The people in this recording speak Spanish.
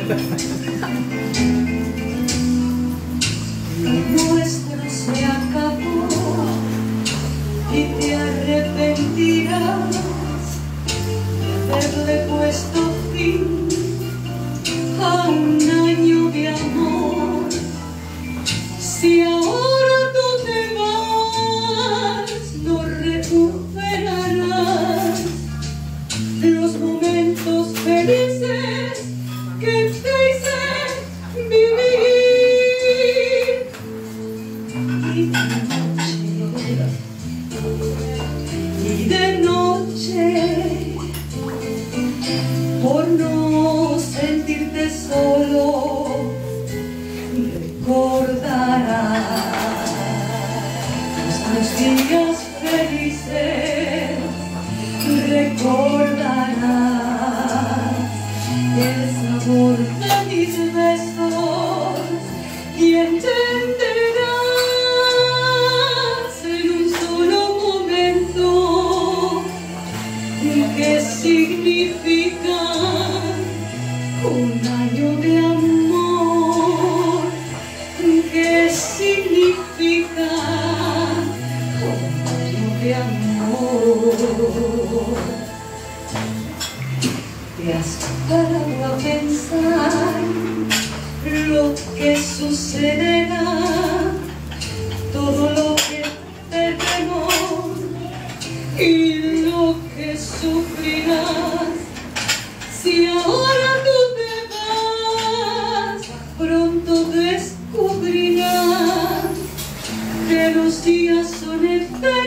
Lo nuestro se acabó y te arrepentirás de haberle puesto fin a un año de amor. Si ahora tú te vas, no recuperarás los momentos felices que te hice vivir. Y de noche, por no sentirte solo, recordarás nuestros días felices, recordarás el sabor de mis besos y entenderás en un solo momento qué significa un año de amor, qué significa un año de amor. Te has parado a pensar lo que sucederá, todo lo que tenemos y lo que sufrirás. Si ahora tú te vas, pronto descubrirás que los días son efímeros